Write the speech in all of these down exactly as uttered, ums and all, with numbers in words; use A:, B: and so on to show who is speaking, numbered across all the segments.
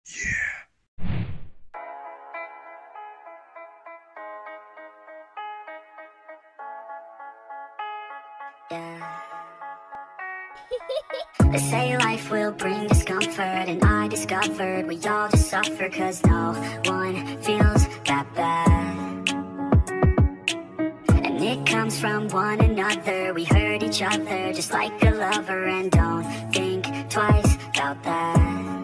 A: Yeah. They say life will bring discomfort, and I discovered we all just suffer, cause no one feels that bad. And it comes from one another, we hurt each other just like a lover, and don't think twice about that.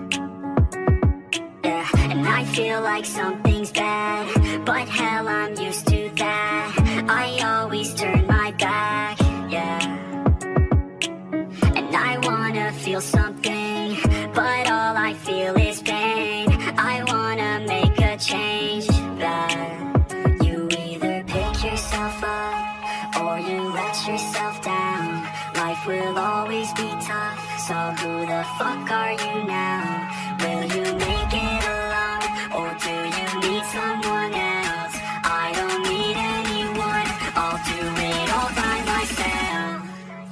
A: Yeah, and I feel like something's bad, but hell, I'm used to that. I always turn my back, yeah. And I wanna feel something, but all I feel is pain. I wanna make a change, but you either pick yourself up or you let yourself down. Life will always be tough, so who the fuck are you now? Will you make it alone, or do you need someone else? I don't need anyone, I'll do it all by myself.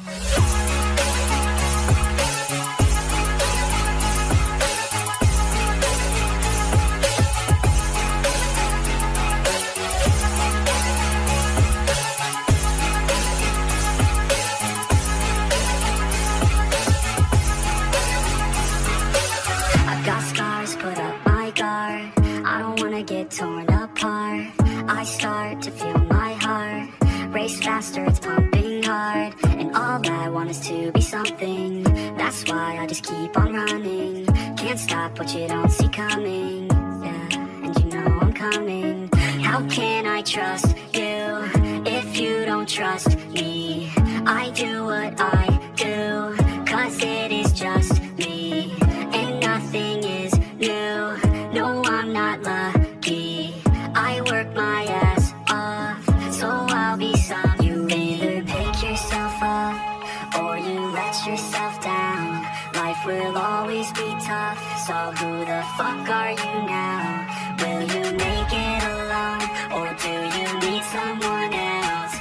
A: Put up my guard, I don't wanna get torn apart. I start to feel my heart race faster, it's pumping hard. And all I want is to be something, that's why I just keep on running. Can't stop what you don't see coming, yeah, and you know I'm coming. How can I trust you if you don't trust me? I do what I do, cause it is just me, and nothing is new. No, I'm not lucky, I work my ass off, so I'll be some. You either pick yourself up or you let yourself down. Life will always be tough, so who the fuck are you now? Will you make it alone, or do you need someone else?